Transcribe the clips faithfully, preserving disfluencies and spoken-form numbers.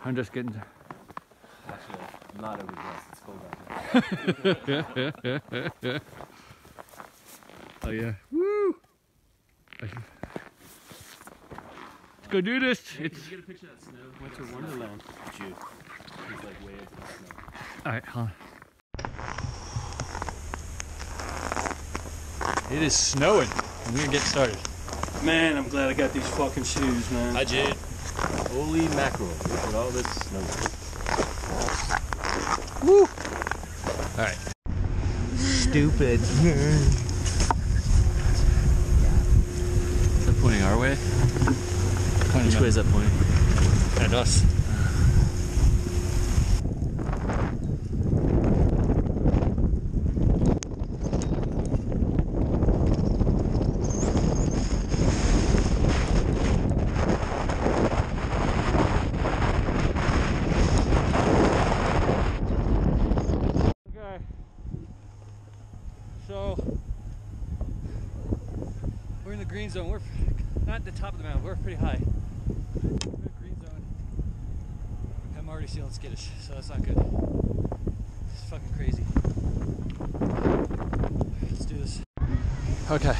I'm just getting. Actually, I'm not overdressed. It's cold out here. Oh yeah. Woo! Let's go do this. Hey, it's. can you get a picture of that snow? Winter Wonderland. Jude. He's like way up in the snow. All right, huh? It is snowing. We're gonna get started. Man, I'm glad I got these fucking shoes, man. Hi, Jude. Holy mackerel! Look at all this snow. Woo! All right. Stupid. Is that pointing our way? Which way is that pointing? At us. So we're in the green zone. We're not at the top of the mountain. We're pretty high. We're in the green zone. I'm already feeling skittish, so that's not good. It's fucking crazy. Let's do this. Okay.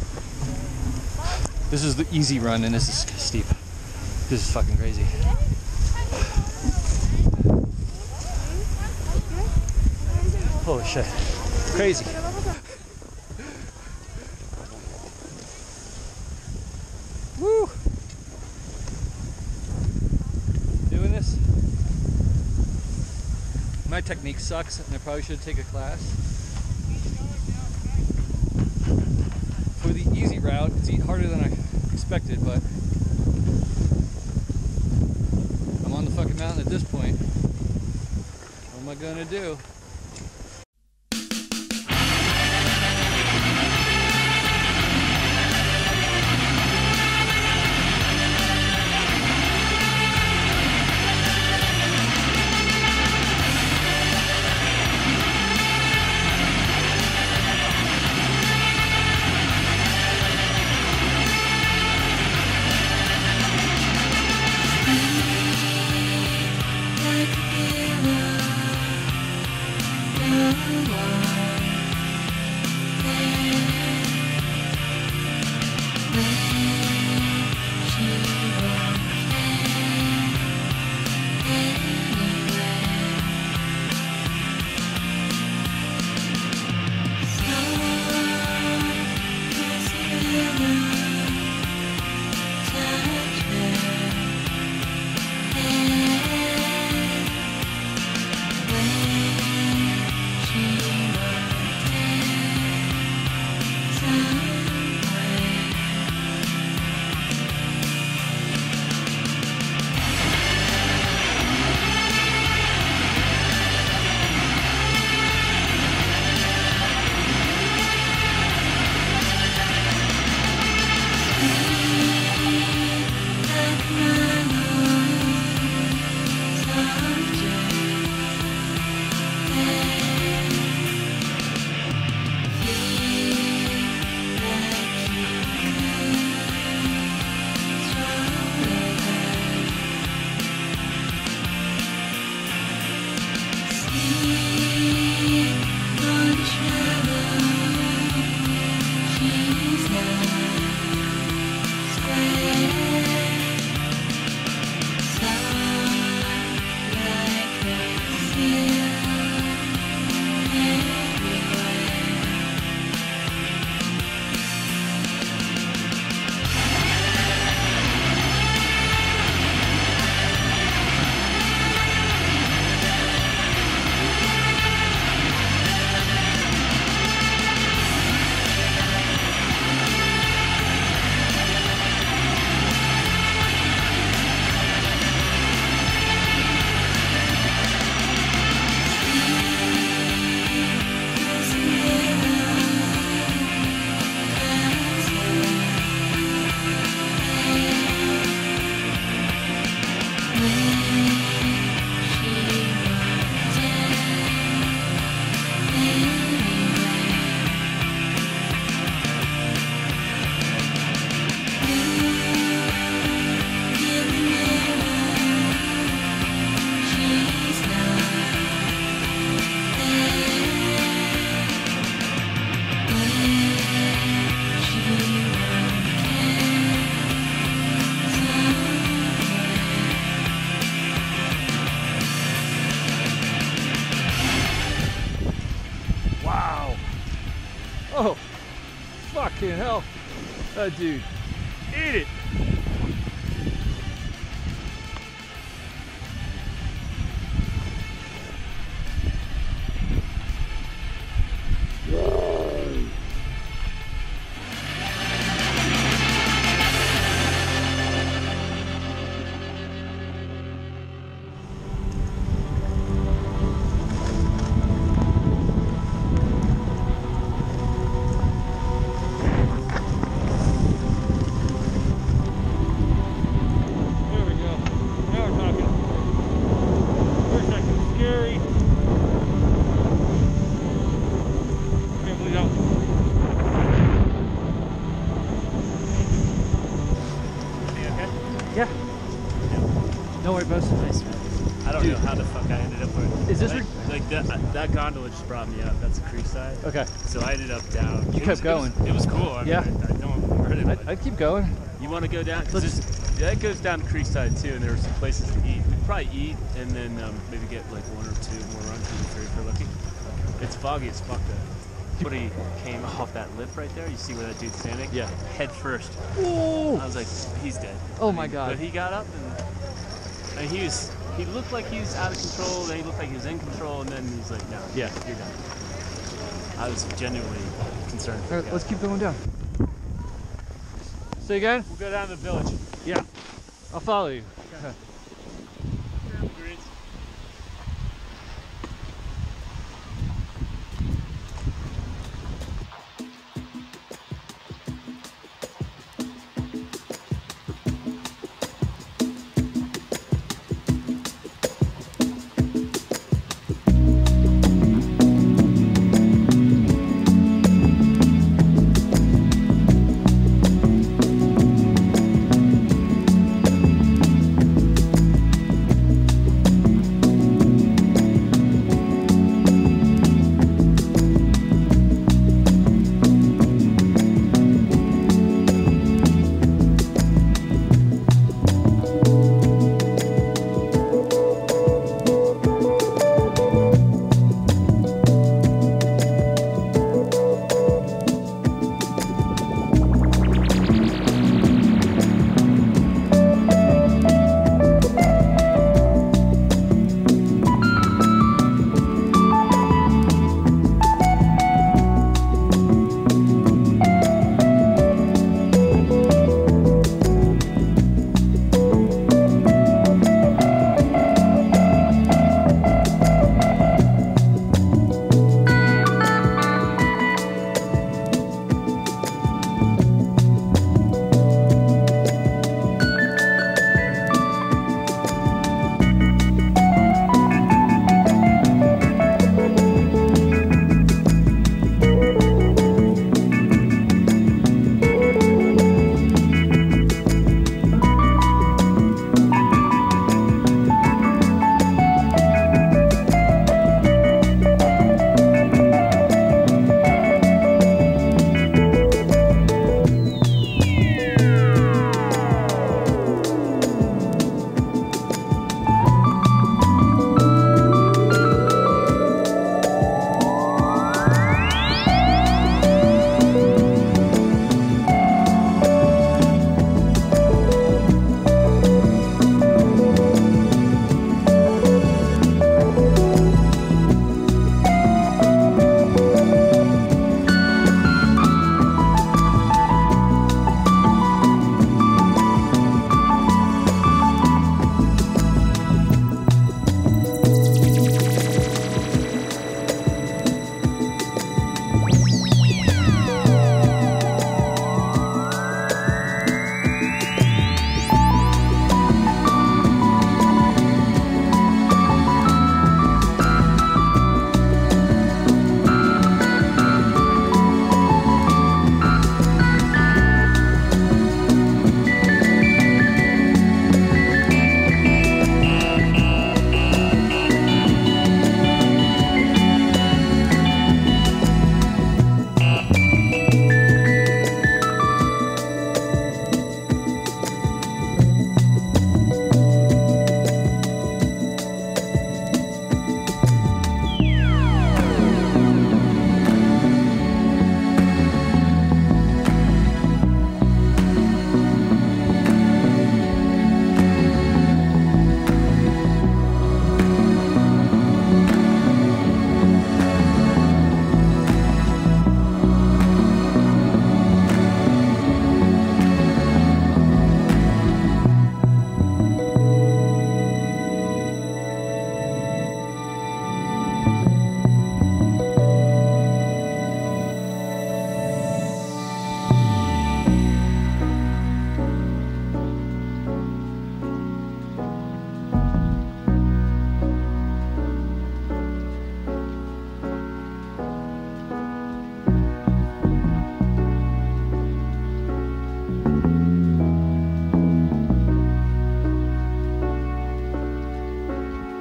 This is the easy run, and this is steep. This is fucking crazy. Holy shit. Crazy. Woo! Doing this. My technique sucks, and I probably should take a class. For the easy route, it's harder than I expected, but I'm on the fucking mountain at this point. What am I gonna do? Fucking hell. That dude. Eat it. No worry, boss. Nice, man. I don't Dude. know how the fuck I ended up where. Is this like, like that? That gondola just brought me up. That's a creek side. Okay. So I ended up down. You It kept was- going. It was, it was cool. I mean, Yeah. I, I don't hurt it. I'd, But I'd keep going. you want to go down? Because Let's- that goes down to Creekside too, and there were some places to eat. We'd probably eat and then um, maybe get like one or two more runs, maybe three if we're lucky. It's foggy as fuck though. Somebody came off that lip right there. You see where that dude's standing? Yeah. Head first. Ooh. I was like, he's dead. Oh I my mean, God. But he got up and, and he was. He looked like he was out of control. Then he looked like he was in control, and then he's like, no, Yeah. you're done. I was genuinely concerned. For All the right, guy. let's keep going down. Say again? We'll go down to the village. Yeah. I'll follow you. Okay. Greens.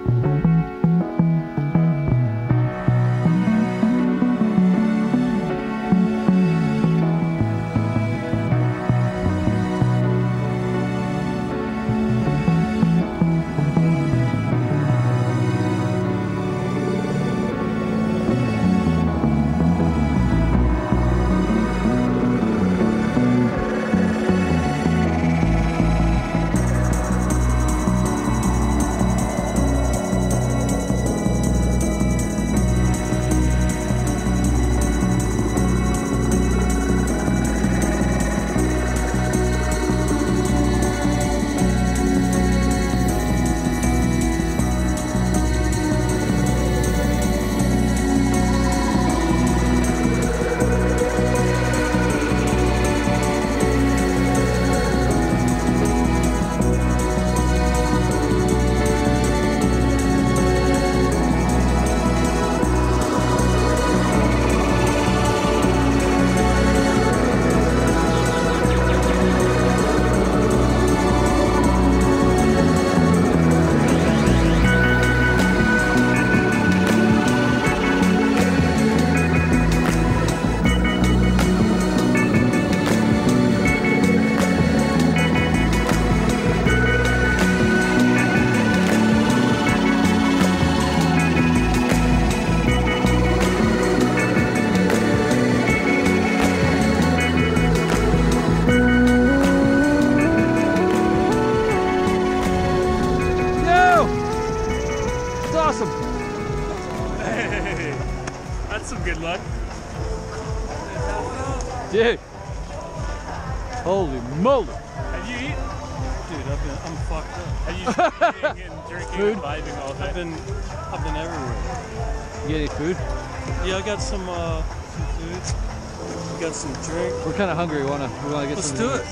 Awesome. Hey, that's some good luck. Dude. Holy moly. Have you eaten? Dude, I've been, I'm fucked up. Have you been eating and drinking Food? and vibing all I've day? been, I've been everywhere. You get any food? Yeah, I got some, uh, some food. Got some drink. We're kind of hungry. We wanna, we wanna get Let's some. do it.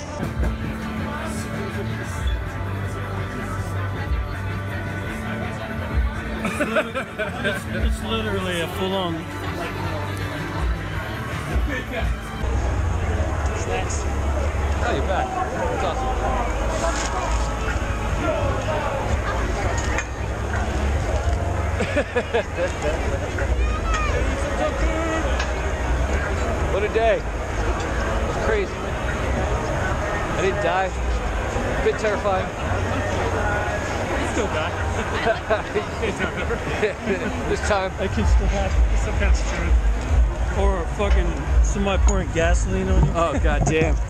it's, it's literally a full-on. Snacks. Oh, you're back. That's awesome. What a day. It was crazy. I didn't die. A bit terrifying. Still back. This time. I can still have Some kind of truth. or fucking somebody pouring gasoline on you. Oh, god damn.